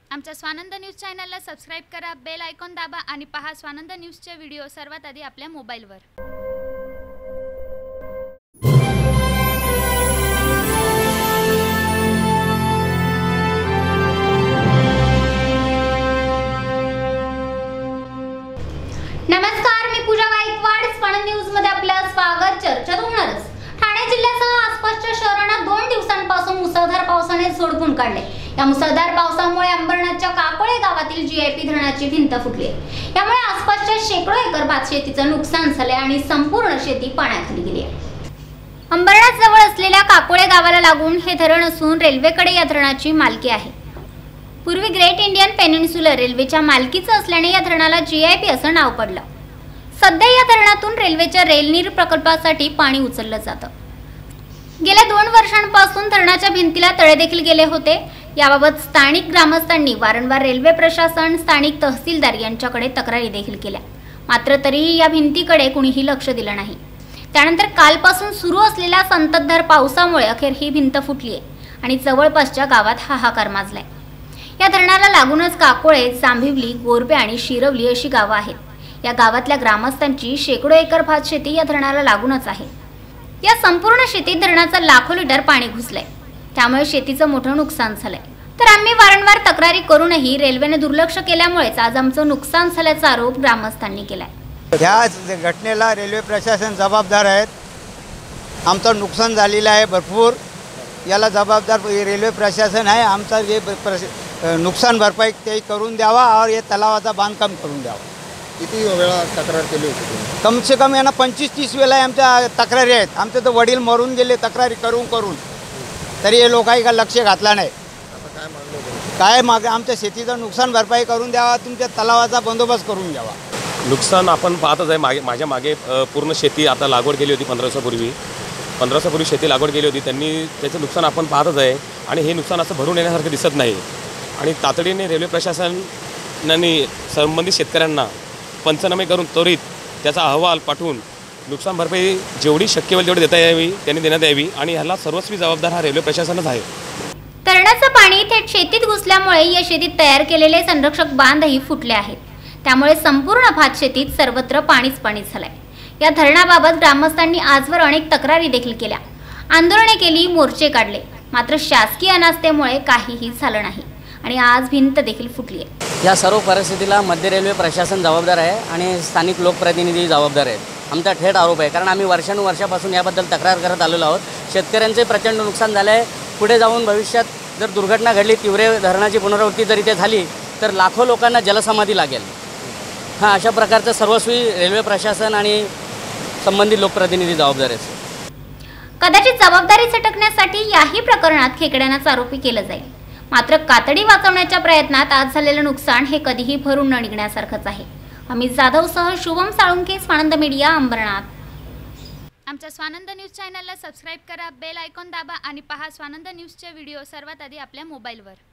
आमच्या स्वानंद न्यूज चॅनलला सबस्क्राइब करा, बेल आयकॉन दाबा आणि पहा स्वानंद न्यूजचे व्हिडिओ सर्वात आधी आपल्या मोबाईलवर। नमस्कार, मी पूजा गायकवाड। स्वानंद न्यूज मध्ये आपलं स्वागत। चर्चा होणारच। ठाणे जिल्ह्यासह आसपासच्या शहरांना 2 दिवसांपासून मुसळधार पावसाने झोडपून काढले। या मुसळधार पावसामुळे अंबरनाथच्या काकोळे गावातील जीआयपी धरणाची भिंत फुटली। यामुळे आसपासच्या शेकडो एकर भातशेतीचं नुकसान झाले आणि संपूर्ण शेती पाण्याखाली गेली आहे। अंबरनाथ जवळ असलेल्या काकोळे गावाला लागून हे धरण असून रेल्वेकडे या धरणाची मालकी आहे। पूर्वी ग्रेट इंडियन पेनिन्सुलर रेल्वेच्या मालकीचं असल्याने या धरणाला जीआयपी असं नाव पडलं। सध्या या धरणातून रेल्वेच्या रेलनीर प्रकल्पासाठी पाणी उचललं जातं। गेल्या 2 वर्षांपासून धरणाच्या भिंतीला तडे देखील गेले होते। याबाबत स्थानिक ग्रामस्थांनी वारंवार रेल्वे प्रशासन, स्थानिक तहसीलदार यांच्याकडे तक्रारी देखील केल्या, मात्र तरीही या भिंतीकडे कुणीही लक्ष दिलं नाही। त्यानंतर कालपासून सुरू असलेल्या संततधार पावसामुळे अखेर ही भिंत फुटली आहे आणि जवळपासच्या गावात हाहाकार माजलाय। या धरणाला लागूनच काकोळे, जांभिवली, गोरबे आणि शिरवली अशी गावं आहेत। या गावातल्या ग्रामस्थांची शेकडो एकर भातशेती या धरणाला लागूनच आहे। या संपूर्ण शेतीत धरणाचं लाखो लिटर पाणी घुसलंय, त्यामुळे शेतीचं मोठं नुकसान झालंय। तर आम्ही वारंवार तक्रारी करूनही रेल्वेने दुर्लक्ष केल्यामुळेच आज आमचं नुकसान झाल्याचा आरोप ग्रामस्थांनी केलाय। या घटनेला रेल्वे प्रशासन जबाबदार आहेत। आमचं नुकसान झालेलं आहे भरपूर। याला जबाबदार रेल्वे प्रशासन आहे। आमचा जे नुकसान भरपाई ते करून द्यावा और ये तलावाचा बांधकाम करून द्यावा। किती वेळा तक्रार केली होती? कम से कम यांना 25-30 वेळा आमच्या तक्रारी आहेत। आमचे तर वडील मरून गेले तक्रारी करून तरी हे लोकांनी का लक्ष घातला नाही। आता काय मागणी? काय माग आमच्या शेतीचं नुकसान भरपाई करून द्यावा, तुमच्या तलावाचा बंदोबस्त करून द्यावा। नुकसान आपण पाहतच आहे। माझ्या मागे पूर्ण शेती आता लागवड केली होती 15 वर्षापूर्वी। 15 वर्षापूर्वी शेती लागवड केली होती त्यांनी, त्याचं नुकसान आपण पाहतच आहे आणि हे नुकसान असं भरून येण्यासारखं दिसत नाही। आणि तातडीने रेल्वे प्रशासनाने संबंधित शेतकऱ्यांना पंचनामे करून त्वरित त्याचा अहवाल पाठवून नुकसान भरपाई जेवढी शक्य होईल तेवढी देता यावी, त्यांनी देण्यात यावी आणि ह्याला सर्वस्वी जबाबदार हा रेल्वे प्रशासनच आहे। धरणाचं पाणी थेट शेतीत घुसल्यामुळे या शेतीत तयार केलेले संरक्षक बांधही फुटले आहेत। त्यामुळे संपूर्ण भातशेतीत सर्वत्र पाणीच झालंय। या धरणाबाबत ग्रामस्थांनी आजवर अनेक तक्रारी देखील केल्या, आंदोलने केली, मोर्चे काढले, मात्र शासकीय अनास्थेमुळे काहीही झालं नाही आणि आज भिंत देखील फुटली आहे। या सर्व परिस्थितीला मध्य रेल्वे प्रशासन जबाबदार आहे आणि स्थानिक लोकप्रतिनिधी जबाबदार आहेत। आमचा थेट आरोप आहे, कारण आम्ही वर्षानुवर्षापासून याबद्दल तक्रार करत आलेलो आहोत। शेतकऱ्यांचे प्रचंड नुकसान झाले आहे। पुढे जाऊन भविष्यात जर दुर्घटना घडली, तीव्र धरणाची पुनरावृत्ती जर इथे झाली तर लाखो लोकांना जलसमाधी लागेल। अशा प्रकारचं सर्वस्वी रेल्वे प्रशासन आणि संबंधित लोकप्रतिनिधी जबाबदार आहेत। कदाचित जबाबदारी झटकण्यासाठी याही प्रकरणात खेकड्यांनाच आरोपी केलं जाईल, मात्र कातडी वाचवण्याच्या प्रयत्नात आज झालेलं नुकसान हे कधीही भरून न निघण्यासारखंच आहे। अमित जाधवसह शुभम साळुंखे, स्वानंद मीडिया, अंबरनाथ। आमच्या स्वानंद न्यूज चॅनलला सबस्क्राइब करा, बेल आयकॉन दाबा आणि पहा स्वानंद न्यूजचे व्हिडिओ सर्वात आधी आपल्या मोबाईलवर।